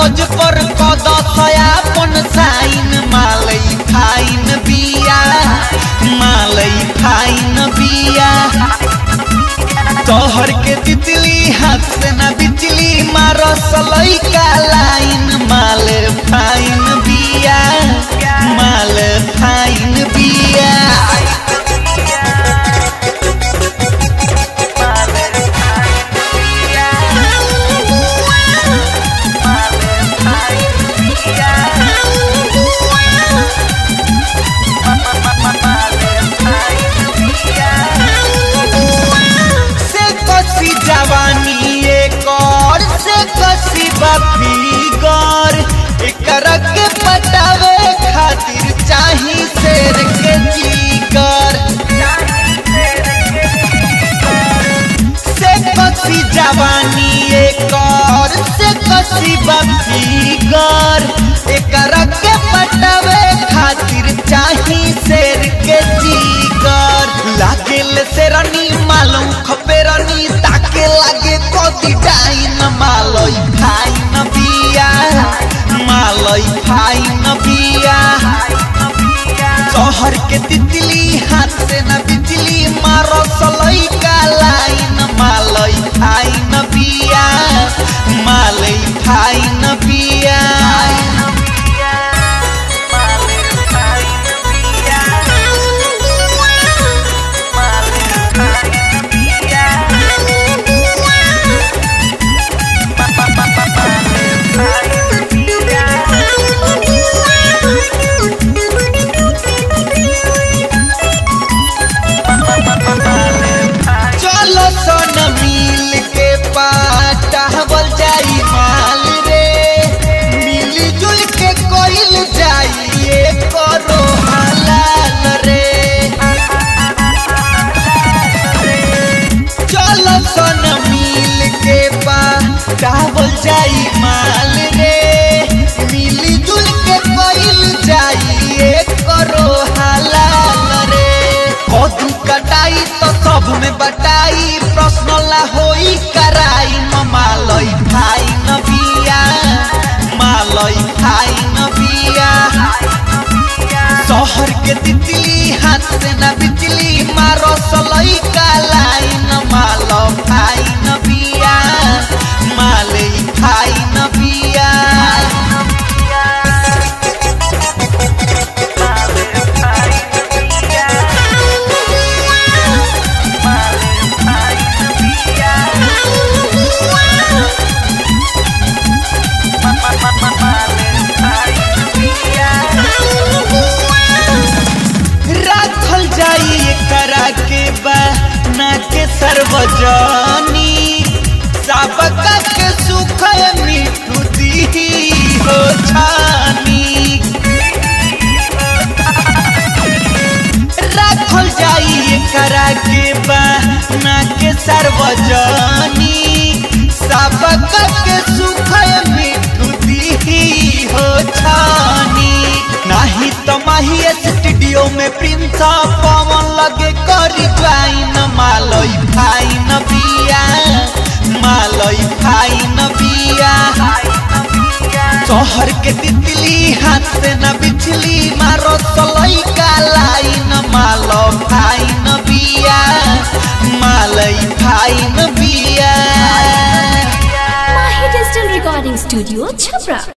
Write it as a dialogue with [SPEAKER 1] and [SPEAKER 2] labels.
[SPEAKER 1] कागज पर कदयापन sign मालई fine बिया मालई फाइन बिया तोहर के तितली हाथ से ना बिचली मारसलई का लाइन माल फाइन बिया माल फाइन बिया जवानी एक और से कसी फिगर एकर के पटावे खातिर चाही शेर के जीगर से कसी जवानी एक और से कसी फिगर एकर के पटावे खातिर चाही शेर के जीगर लागेल शेरनी मालूम खपेरनी ताके लागे कति डाइन मालई फाइन बिया मालई फाइन बिया शहर के तितली हाथ से न बिजली मारसलई का लाइन मालई फाइन बिया मालई फाइन बिया चावल जाई माल रे मिली जुल के कोइल जाई करो हलाल रे कदू कटाई तो सब में बटाई प्रश्न ला होई कराई मालई फाइन बिया मालई फाइन बिया शहर के तितली हाथ से ना बिजली मारसलई का लाइन माल फाइन बिया मालई फाइन बिया राखल जाई करा के बा ना के सर्वजनी सबका के सुख मिठू दी हो छानी राखल जाई करा के बना के सर्वजनी सबका के सुख मिठू दी हो छानी नहीं तो माही स्टूडियो में प्रिंस पवन लगे करी ज्वाइन मालई फाइन बिया मालई फाइन बिया शहर के तितली हाथ से न बिछली मारसलई का लाइन माल फाइन बिया मालई फाइन बिया
[SPEAKER 2] माही डिजिटल रिकॉर्डिंग स्टूडियो छपरा।